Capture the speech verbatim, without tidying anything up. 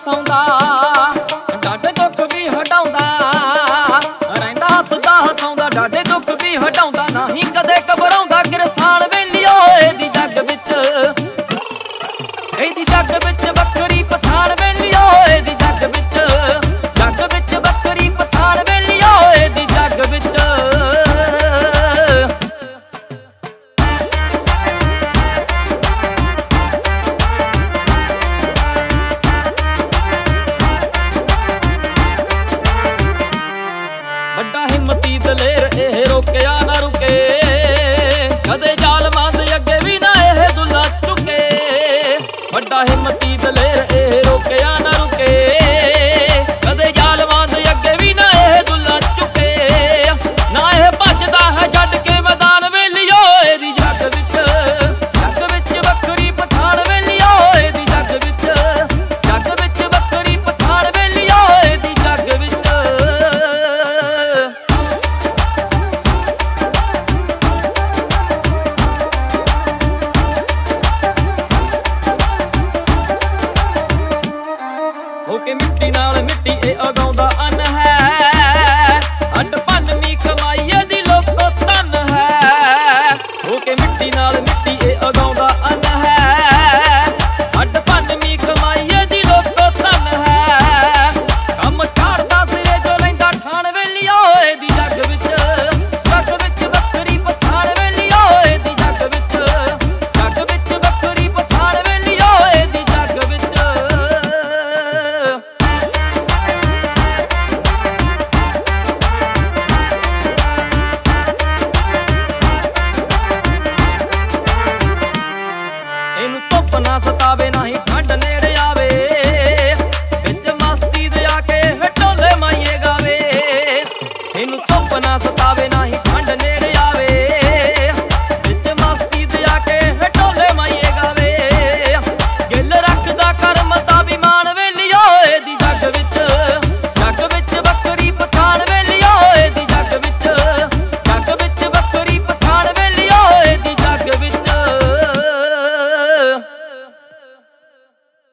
ਹਸਾਉਂਦਾ, ਡਾਢੇ ਦੁੱਖ ਵੀ ਹਟਾਉਂਦਾ, ਰਹਿੰਦਾ ਹੱਸਦਾ ਹਸਾਉਂਦਾ, ਡਾਢੇ ਦੁੱਖ ਵੀ ਹਟਾਉਂਦਾ, ਨਹੀਂ ਕਦੇ ਘਬਰਾਉਂਦਾ। ਕਿਰਸਾਨ ਵੇਲੀਓ ਇਹਦੀ ਜੱਗ ਵਿੱਚ, ਇਹਦੀ ਜੱਗ ਵਿੱਚ ਵੱਖਰੀ ਪਛਾਣ ਵੇਲੀਓ ਇਹਦੀ ਜੱਗ ਵਿੱਚ, ਜੱਗ ਵਿੱਚ ਵੱਖਰੀ ਪਛਾਣ ਵੇਲੀਓ ਇਹਦੀ ਜੱਗ ਵਿੱਚ। ਵੱਡਾ ਹਿੰਮਤੀ ਦਲੇਰ ਇਹ ਰੋਕਿਆ ਨਾ ਰੁਕੇ, ਕਦੇ ਜ਼ਾਲਮਾਂ ਦੇ ਅੱਗੇ ਵੀ ਨਾ ਇਹ ਦੁੱਲਾ ਚੁੱਕੇ। ਵੱਡਾ ਹਿੰਮਤੀ